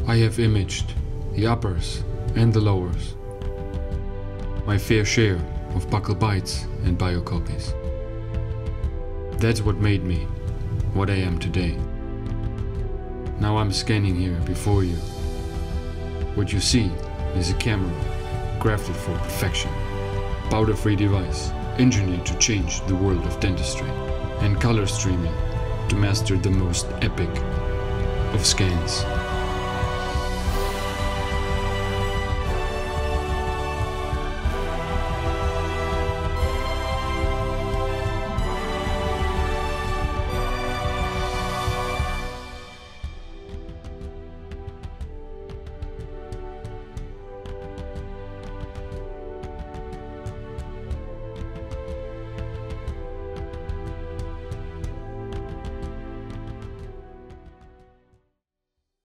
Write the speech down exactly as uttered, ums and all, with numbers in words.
I have imaged the uppers and the lowers, my fair share of buccal bites and biocopies. That's what made me what I am today. Now I'm scanning here before you. What you see is a camera crafted for perfection, powder-free device engineered to change the world of dentistry, and color streaming to master the most epic of scans.